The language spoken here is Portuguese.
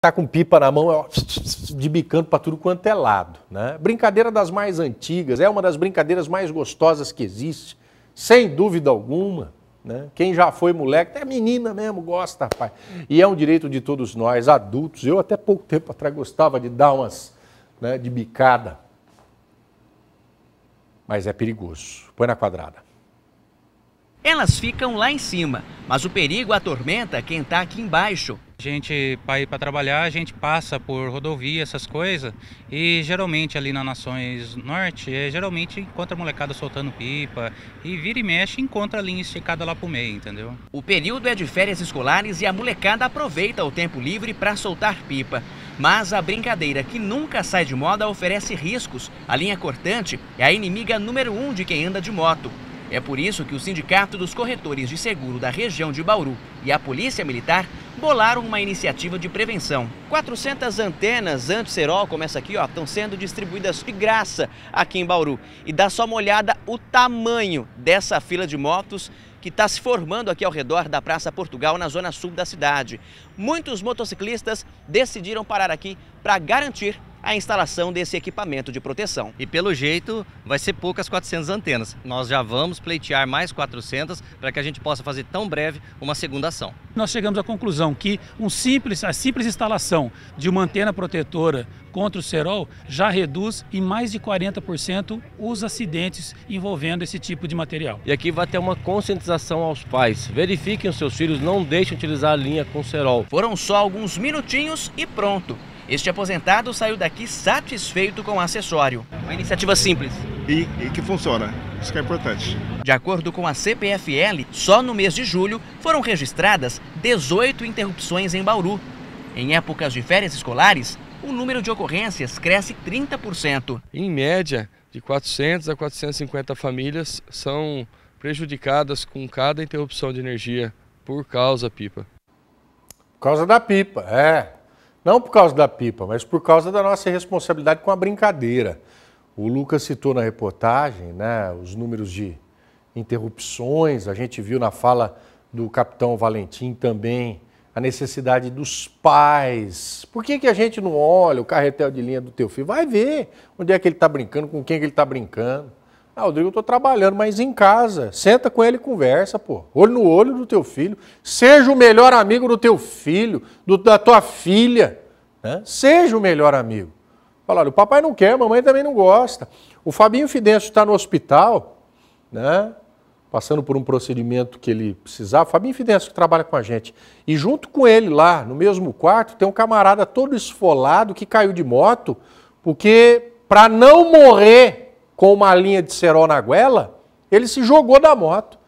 tá com pipa na mão, ó, de bicando para tudo quanto é lado, né? Brincadeira das mais antigas, é uma das brincadeiras mais gostosas que existe, sem dúvida alguma, né? Quem já foi moleque, até menina mesmo gosta, rapaz. E é um direito de todos nós, adultos. Eu até pouco tempo atrás gostava de dar umas, né, de bicada. Mas é perigoso. Põe na quadrada. Elas ficam lá em cima, mas o perigo atormenta quem está aqui embaixo. A gente, para ir para trabalhar, a gente passa por rodovia, essas coisas, e geralmente ali nas Nações Norte, geralmente encontra a molecada soltando pipa, e vira e mexe encontra a linha esticada lá pro meio, entendeu? O período é de férias escolares e a molecada aproveita o tempo livre para soltar pipa. Mas a brincadeira que nunca sai de moda oferece riscos. A linha cortante é a inimiga número 1 de quem anda de moto. É por isso que o Sindicato dos Corretores de Seguro da região de Bauru e a Polícia Militar bolaram uma iniciativa de prevenção. 400 antenas anti-cerol, como essa aqui, ó, estão sendo distribuídas de graça aqui em Bauru. E dá só uma olhada o tamanho dessa fila de motos que está se formando aqui ao redor da Praça Portugal, na zona sul da cidade. Muitos motociclistas decidiram parar aqui para garantir a instalação desse equipamento de proteção. E pelo jeito vai ser poucas 400 antenas. Nós já vamos pleitear mais 400 para que a gente possa fazer tão breve uma segunda ação. Nós chegamos à conclusão que a simples instalação de uma antena protetora contra o cerol já reduz em mais de 40% os acidentes envolvendo esse tipo de material. E aqui vai ter uma conscientização aos pais. Verifiquem os seus filhos, não deixem utilizar a linha com cerol. Foram só alguns minutinhos e pronto. Este aposentado saiu daqui satisfeito com o acessório. Uma iniciativa simples. E que funciona. Isso que é importante. De acordo com a CPFL, só no mês de julho foram registradas 18 interrupções em Bauru. Em épocas de férias escolares, o número de ocorrências cresce 30%. Em média, de 400 a 450 famílias são prejudicadas com cada interrupção de energia por causa da pipa. Por causa da pipa, é. Não por causa da pipa, mas por causa da nossa responsabilidade com a brincadeira. O Lucas citou na reportagem, né, os números de interrupções, a gente viu na fala do capitão Valentim também a necessidade dos pais. Por que a gente não olha o carretel de linha do teu filho? Vai ver onde é que ele está brincando, com quem que ele está brincando. Ah, Rodrigo, eu estou trabalhando, mas em casa. Senta com ele e conversa, pô. Olho no olho do teu filho. Seja o melhor amigo do teu filho, da tua filha. Né? Seja o melhor amigo. Fala, olha, o papai não quer, a mamãe também não gosta. O Fabinho Fidencio está no hospital, né? Passando por um procedimento que ele precisava. O Fabinho Fidencio que trabalha com a gente. E junto com ele lá, no mesmo quarto, tem um camarada todo esfolado que caiu de moto, porque para não morrer com uma linha de cerol na goela, ele se jogou da moto.